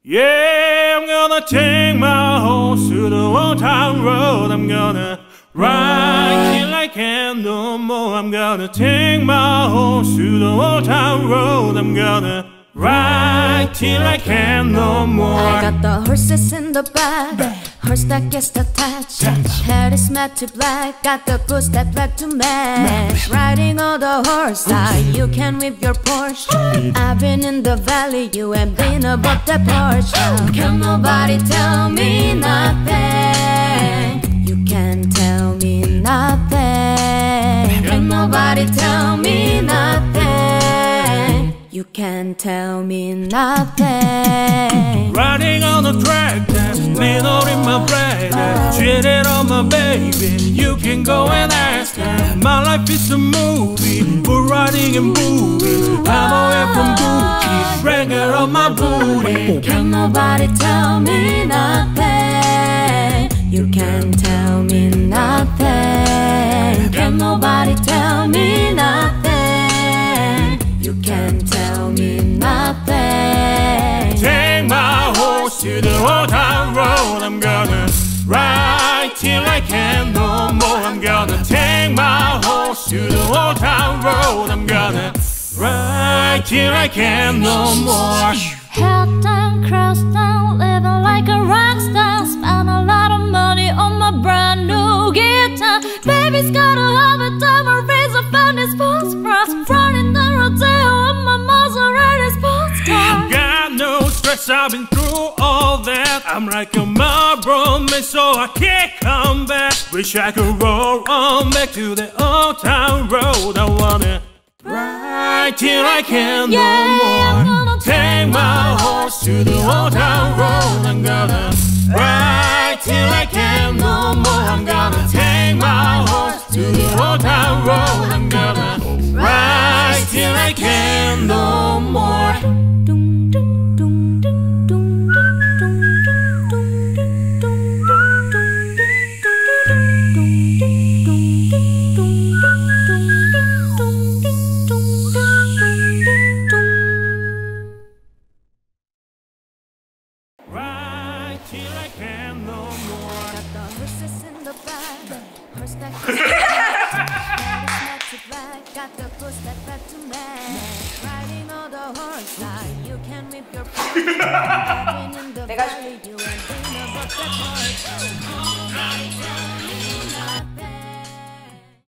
Yeah, I'm gonna take my horse to the old town road. I'm gonna ride till I can't no more. I'm gonna take my horse to the old town road. I'm gonna ride till I can't no more. I got the horses in the back, horse that gets attached. Head is matte to black, got the boots that black to match. Riding on the horse like you can whip your Porsche. I've been in the valley, you ain't been above that porch. Can nobody tell me nothing? You can't tell me nothing. Can nobody tell me nothing? You can't tell me nothing. Riding on the track, that's needle in my bread. Cheated on my baby, you can go and ask her. My life is a movie, bull riding and booty. I'm away from Gucci, bragger on my booty. Can nobody tell me nothing? You can't tell me nothing. Can nobody tell me nothing? You can't tell me nothing. Take my horse to the old town road. I'm gonna ride till I can't no more. I'm gonna take my horse to the old town road. I'm gonna ride till I can't no more. Head down, cross down, living like a rock star. Spend a lot of money on my brand new guitar. Baby's got a habit, I'm a razor, found his sports bras. Running the rodeo on my Maserati sports car. Got no stress, I've been through all that. I'm like a Marlboro man, so I can't come back. Wish I could roll on back to the old town road. I wanna ride till I can't no more. Take my horse to the old town road. I'm gonna ride till I can't no more. I'm gonna take my horse to the old town road. I'm gonna ride till I can't no more. 내가